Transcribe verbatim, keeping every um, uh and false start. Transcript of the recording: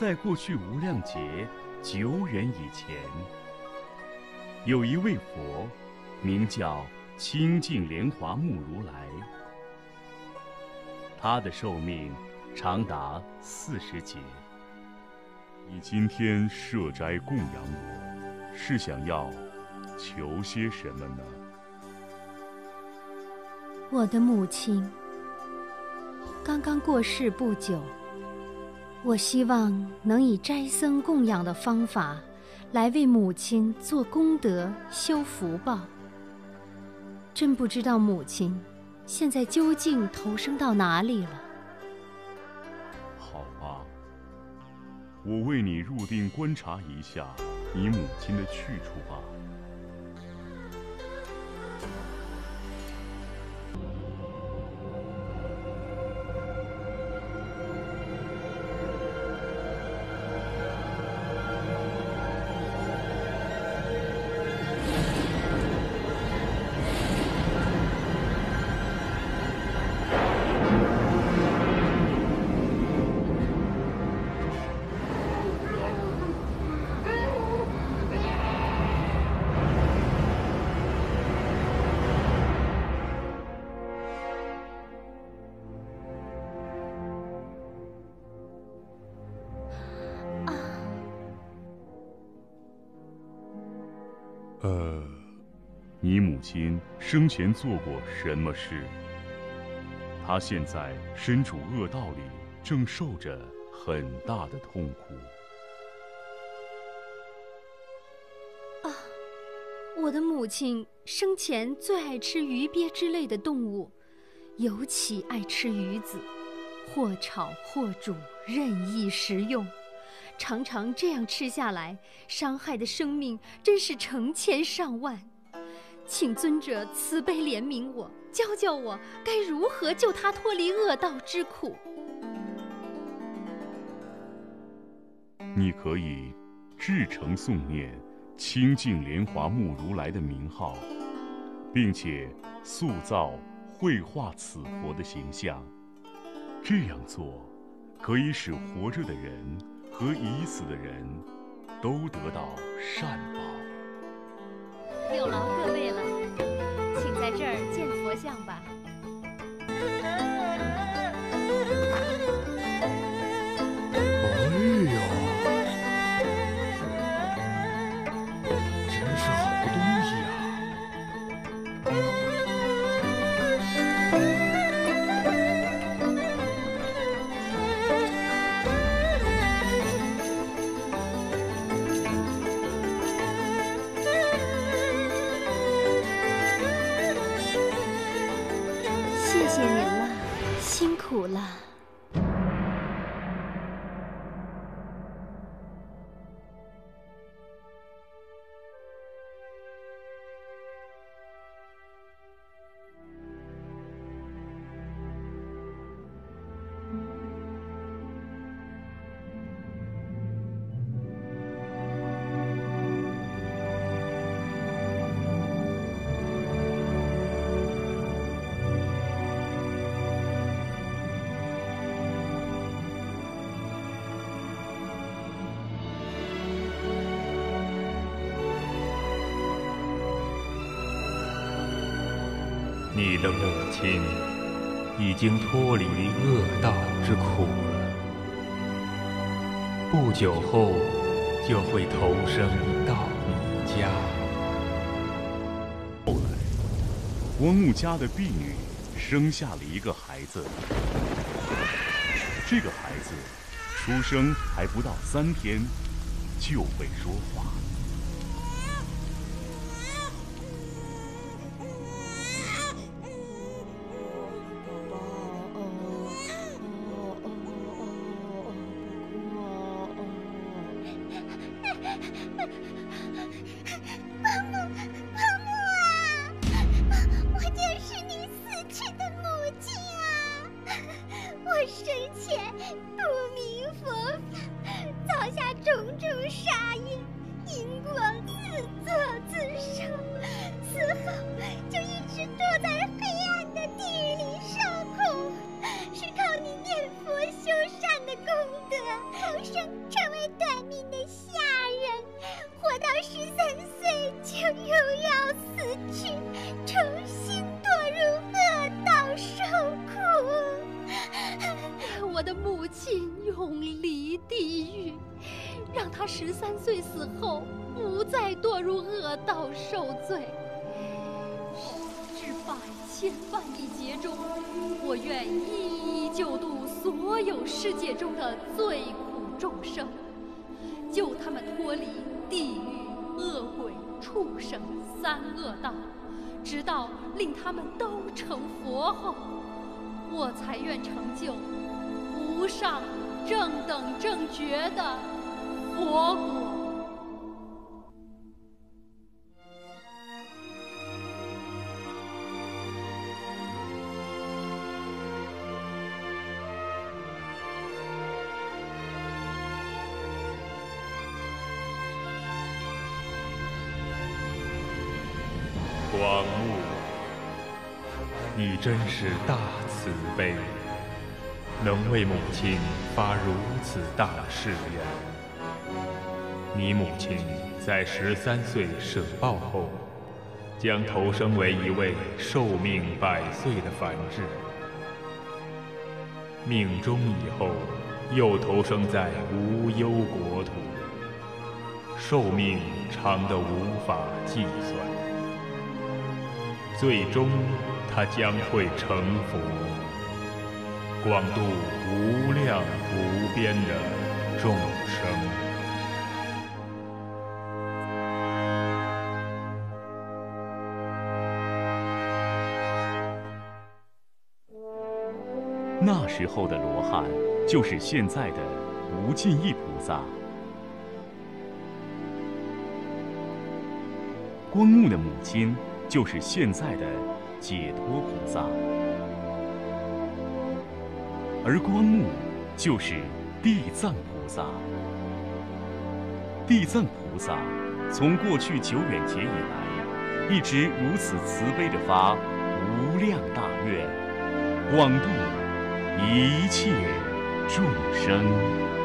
在过去无量劫久远以前，有一位佛，名叫清净莲华目如来。他的寿命长达四十劫。你今天设斋供养我，是想要求些什么呢？ 我的母亲刚刚过世不久，我希望能以斋僧供养的方法来为母亲做功德修福报。真不知道母亲现在究竟投生到哪里了。 好啊，我为你入定观察一下你母亲的去处吧。呃，你母亲生前做过什么事？她现在身处恶道里，正受着很大的痛苦。 啊，我的母亲生前最爱吃鱼鳖之类的动物，尤其爱吃鱼子，或炒或煮，任意食用。常常这样吃下来，伤害的生命真是成千上万。请尊者慈悲怜悯我，教教我该如何救他脱离恶道之苦。 你可以至诚诵念清净莲华目如来的名号，并且塑造绘画此佛的形象。这样做可以使活着的人和已死的人都得到善报。 有劳各位了，请在这儿建佛像吧。 哎呀，真是好东西啊！ 谢谢您了，辛苦了。 你的母亲已经脱离恶道之苦了，不久后就会投生到你家。 后来，光目家的婢女生下了一个孩子。这个孩子出生还不到三天，就会说话。 我生前不明佛法，造下种种杀业，因果自作自受，死后就一直躲在黑暗的地狱里受苦，是靠你念佛修善的功德，投生成永离地狱，让他十三岁死后不再堕入恶道受罪。至百千万亿劫中，我愿一一救度所有世界中的罪苦众生，救他们脱离地狱、恶鬼、畜生三恶道，直到令他们都成佛后，我才愿成就无上正等正觉的佛果。 广目，你真是大慈悲，能为母亲发如此大的誓愿。你母亲在十三岁舍报后，将投生为一位寿命百岁的梵志，命终以后又投生在无忧国土，寿命长得无法计算。最终，他将会成佛，广度无量无边的众生。 那时候的罗汉，就是现在的无尽意菩萨。光目的母亲，就是现在的解脱菩萨，而光目就是地藏菩萨。地藏菩萨从过去久远劫以来，一直如此慈悲地发无量大愿，广度一切众生。